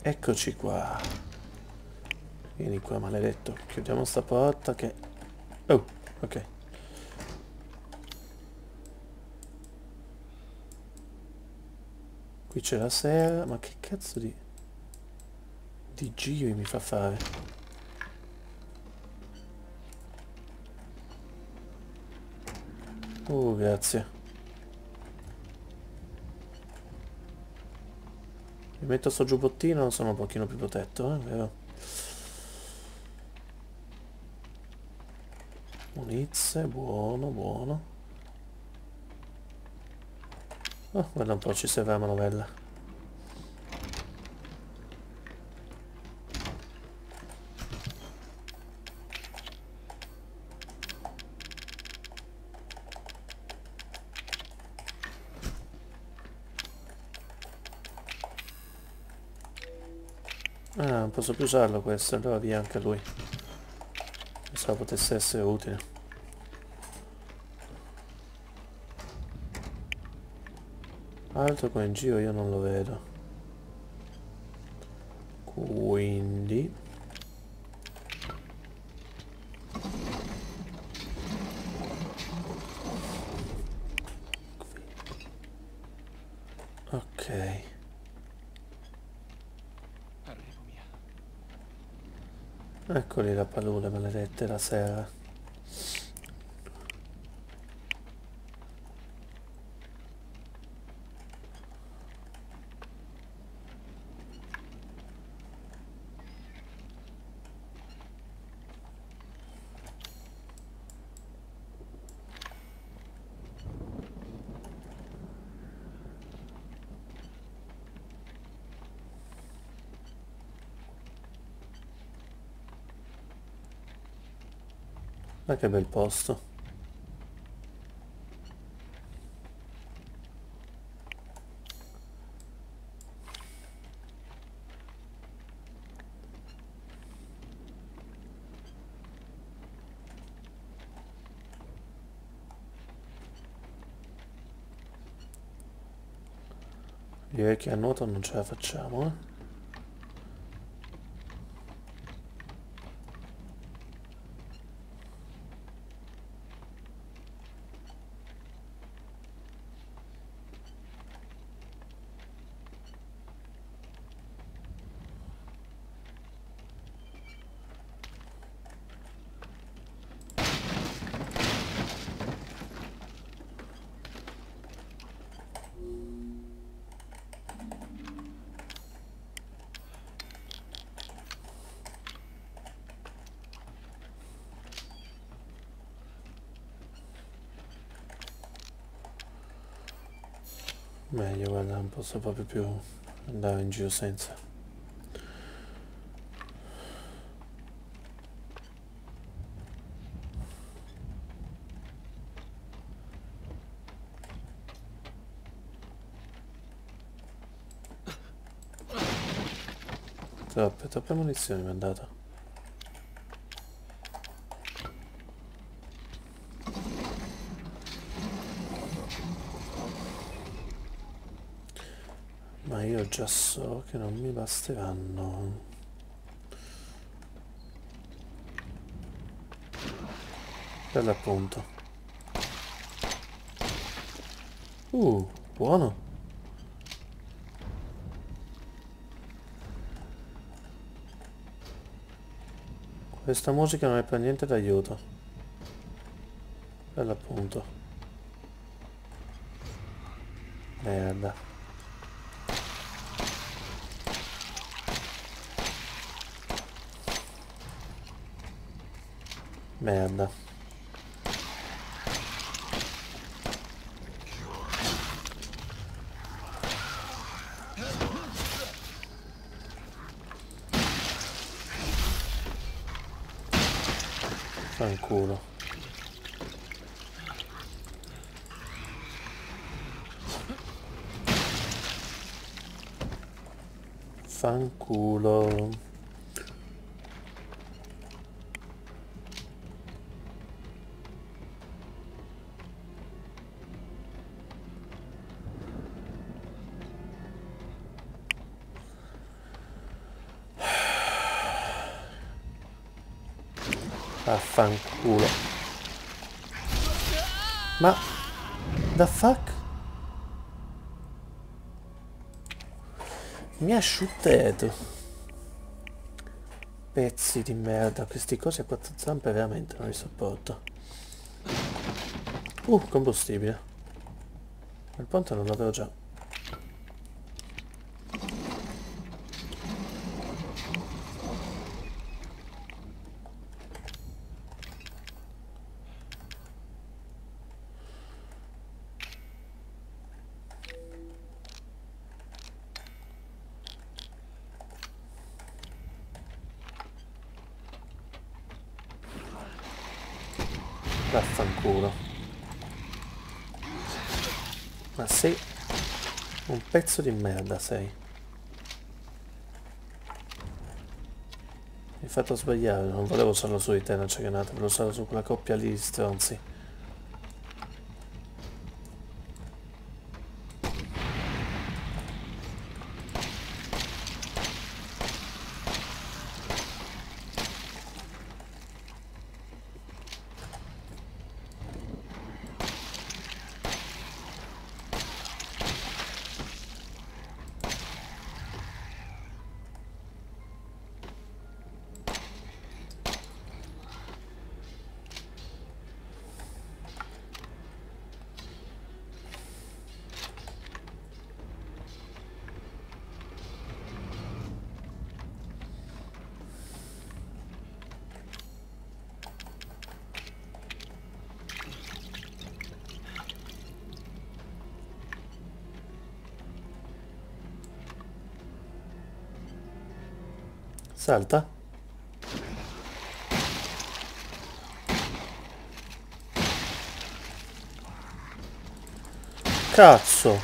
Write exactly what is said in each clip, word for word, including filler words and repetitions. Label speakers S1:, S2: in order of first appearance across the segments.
S1: Eccoci qua. Vieni qua, maledetto. Chiudiamo sta porta che... Oh, ok. Qui c'è la sera, ma che cazzo di... di giri mi fa fare? Oh, grazie. Mi metto sto giubbottino, sono un pochino più protetto, eh, vero? Munizie, buono, buono. Oh, guarda un po', ci serve la manovella. Ah, non posso più usarlo questo, allora via anche lui. Pensavo potesse essere utile. Altro qua in giro io non lo vedo. Quindi... ok. Eccoli la palude maledette la sera. Ma che bel posto. Direi che a nuoto non ce la facciamo, eh. Meglio, guarda, non posso proprio più andare in giro senza. Troppe, troppe munizioni mi hanno dato. Ma io già so che non mi basteranno. Per l'appunto. Uh, buono. Questa musica non è per niente d'aiuto. Per l'appunto. Merda. Merda. Fanculo. Fanculo. Vaffanculo. Ma... the fuck? Mi ha asciuttato. Pezzi di merda. Questi cosi a quattro zampe veramente non li sopporto. Uh, combustibile. Il ponte non l'avevo già. Vaffanculo. Ma sei un pezzo di merda, sei. Mi hai fatto sbagliare, non volevo usarlo su di te, non c'è che nata, volevo usarlo su quella coppia lì di stronzi. Salta. Cazzo.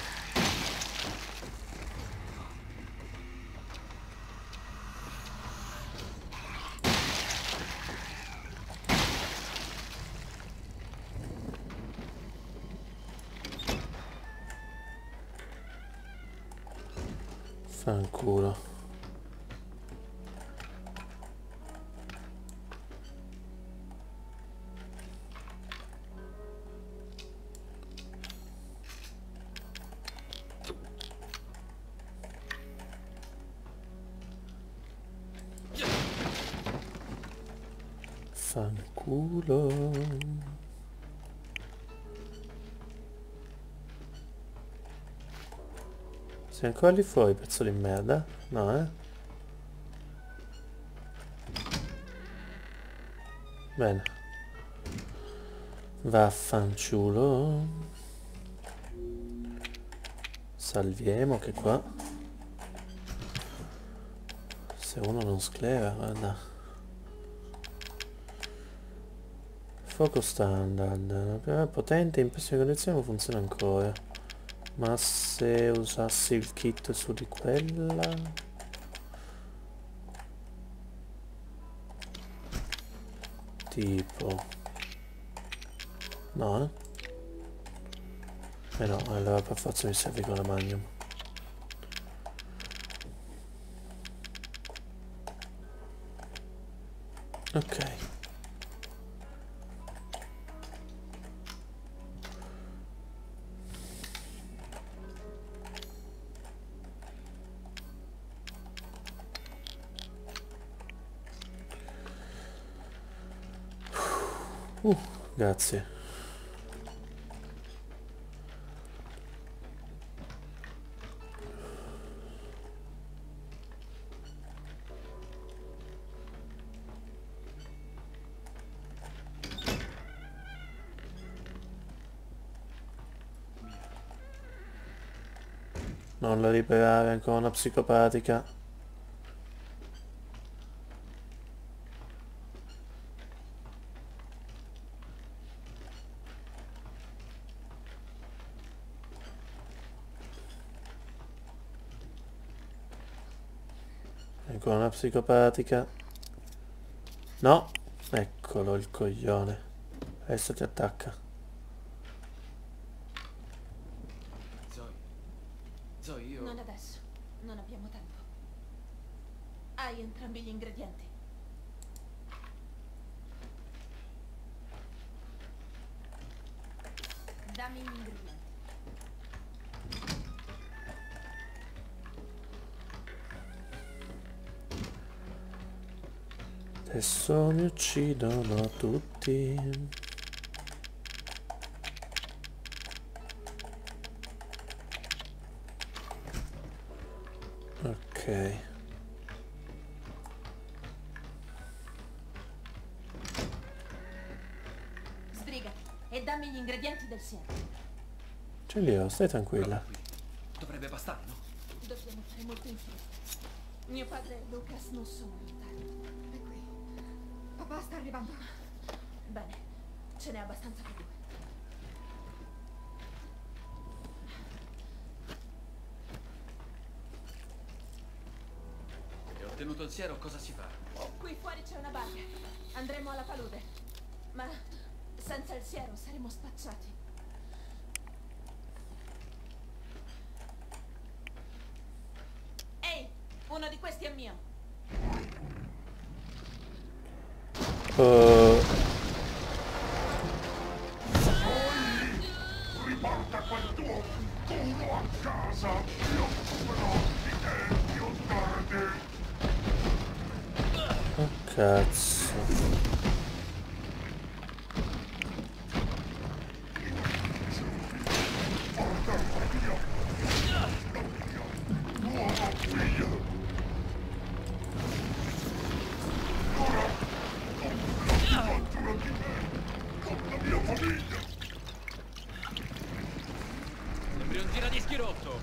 S1: Fanculo. Fanculo. Sei ancora lì fuori, pezzo di merda? No, eh? Bene. Vaffanciulo. Salviamo che qua. Se uno non sclera, guarda. Fuoco standard. Potente, in pessime condizioni ma funziona ancora. Ma se usassi il kit su di quella... Tipo... No, eh? Eh no, allora per forza mi serve con la magnum. Ok. Uh, grazie. Non la liberare, ancora una psicopatica. Ancora una psicopatica. No! Eccolo il coglione. Adesso ti attacca.
S2: Zoe. Zoe, io...
S3: Non adesso. Non abbiamo tempo. Hai entrambi gli ingredienti. dammi gli ingredienti.
S1: Adesso mi uccidono tutti. Ok.
S3: Sbrigati e dammi gli ingredienti del siero.
S1: Ce li ho, stai tranquilla.
S2: Prova qui. Dovrebbe bastare, no?
S3: Dobbiamo fare molto in fretta. Mio padre e Lucas non sono lontani. È qui. Papà sta arrivando. Bene, ce n'è abbastanza per due.
S2: E ottenuto il siero, cosa si fa?
S3: Qui fuori c'è una barca. Andremo alla palude. Ma senza il siero saremo spacciati. Ehi, uno di questi è mio.
S1: Uh,
S4: Riporta quel tuo culo a casa! Io occuperò di te più tardi!
S1: oh cazzo.
S4: Portarlo via! Nuovo figlio! Ora compro l'avventura di me con la mia famiglia!
S2: Sembri un giradischi rotto.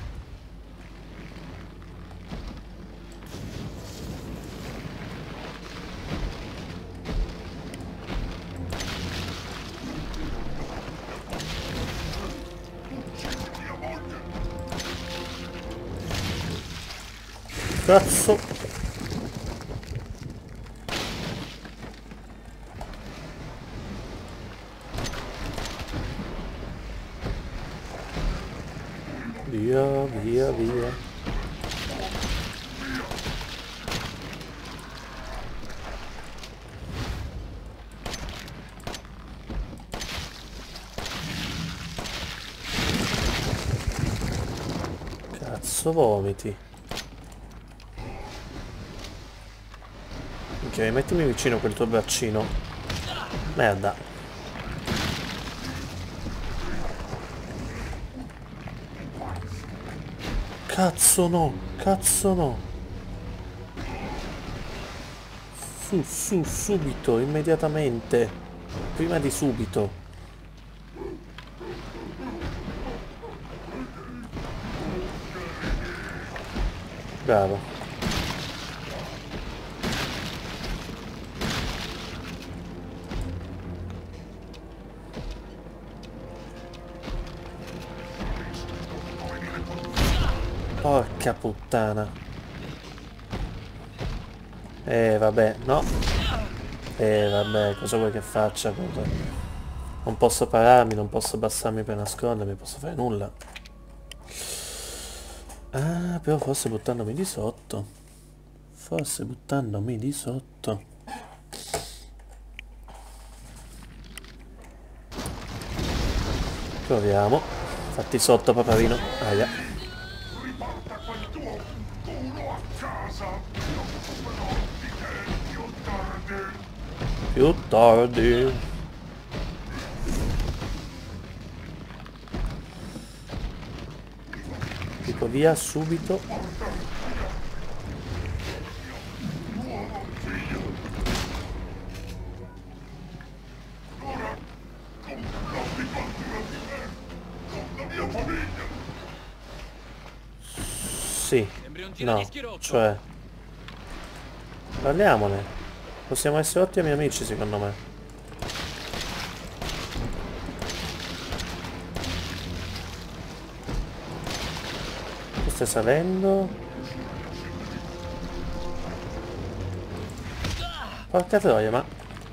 S4: Uccidi mia moglie!
S1: Cazzo. Via, via, via. Cazzo vomiti. Ok, mettimi vicino quel tuo braccino. Merda. Cazzo no, cazzo no. Su, su, subito, immediatamente. Prima di subito. Bravo. Porca puttana. Eh vabbè, no. Eh vabbè, cosa vuoi che faccia? Cosa? Non posso pararmi, non posso abbassarmi per nascondermi, posso fare nulla. Ah, però forse buttandomi di sotto. Forse buttandomi di sotto. Proviamo. Fatti sotto, paparino. Aia.
S4: Riporta quel tuo culo a casa! Io occuperò di te più tardi!
S1: Più tardi. Dico via subito.
S4: Nuovo figlio! Ora comprerò l'avventura di me con la mia famiglia!
S1: Sì.
S2: Sembri un
S1: No.
S2: giradischi rotto.
S1: Cioè. Parliamone. Possiamo essere ottimi amici, secondo me. Tu stai salendo. Porca troia, ma...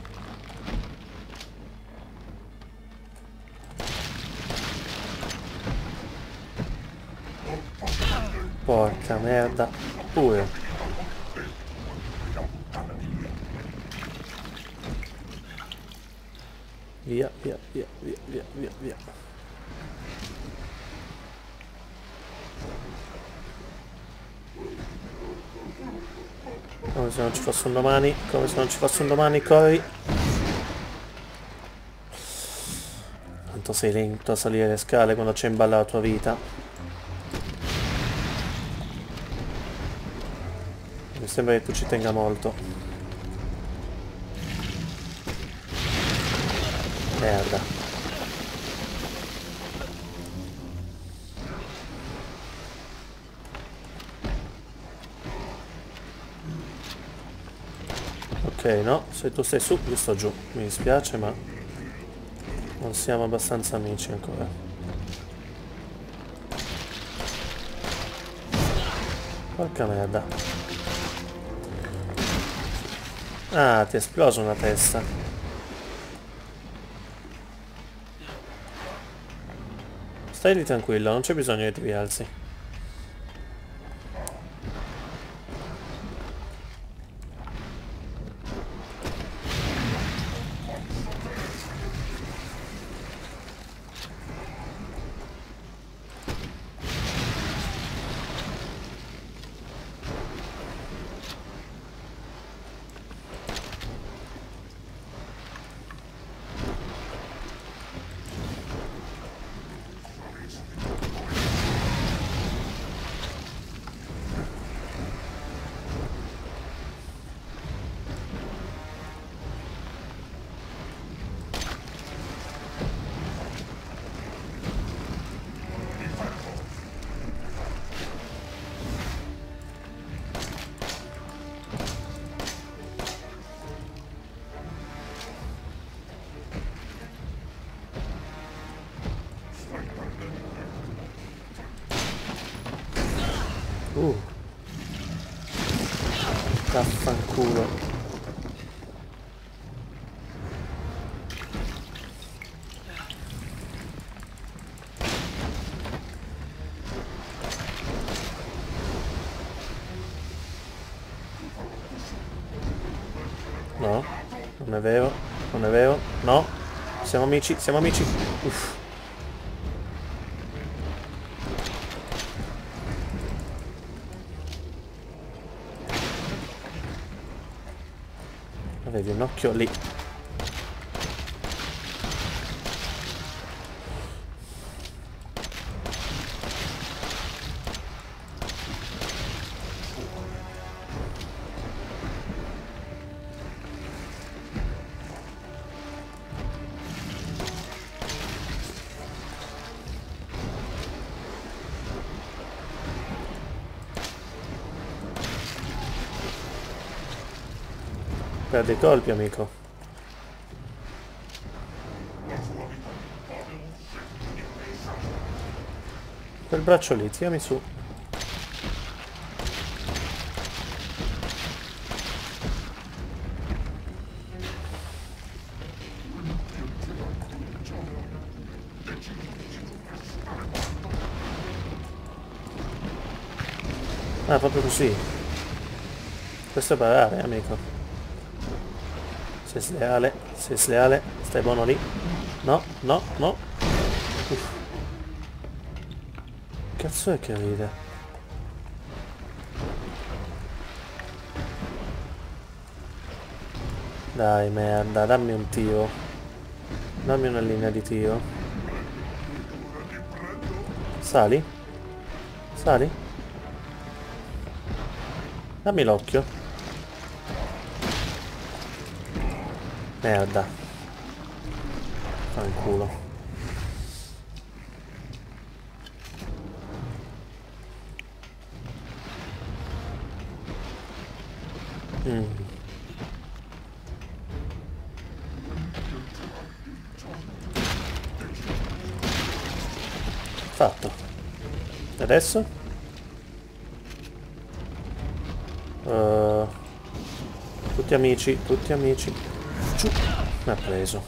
S1: Porca merda. Pure. Via, via, via, via, via, via, via. Come se non ci fosse un domani, come se non ci fosse un domani, corri. Quanto sei lento a salire le scale quando c'è in balla la tua vita. Mi sembra che tu ci tenga molto. Merda. Ok, no, se tu stai su, io sto giù. Mi dispiace, ma non siamo abbastanza amici ancora. Porca merda. Ah, ti è esploso una testa. Stai lì tranquillo, non c'è bisogno che ti rialzi. Uh. Vaffanculo. No, non è vero, non è vero, no. Siamo amici, siamo amici. Uff. Vedi un occhio lì. Perdi i colpi, amico. Quel braccio lì, tirami su. Ah, proprio così. Questo è parare, amico. Sei sleale, sei sleale, stai buono lì. No, no, no. Uff. Cazzo è che ride? Dai, merda, dammi un tiro. Dammi una linea di tiro. Sali? Sali? Dammi l'occhio. Merda. Fanculo. Mm. Fatto. E adesso? Uh, tutti amici, tutti amici. Giù. Mi ha preso.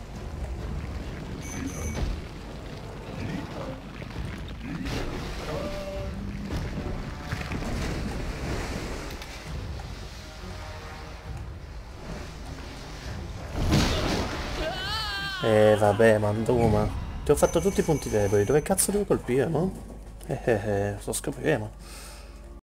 S1: Eh vabbè, Manduma. Ti ho fatto tutti i punti deboli. Dove cazzo devo colpire, no? Eh eh eh, lo scopriremo.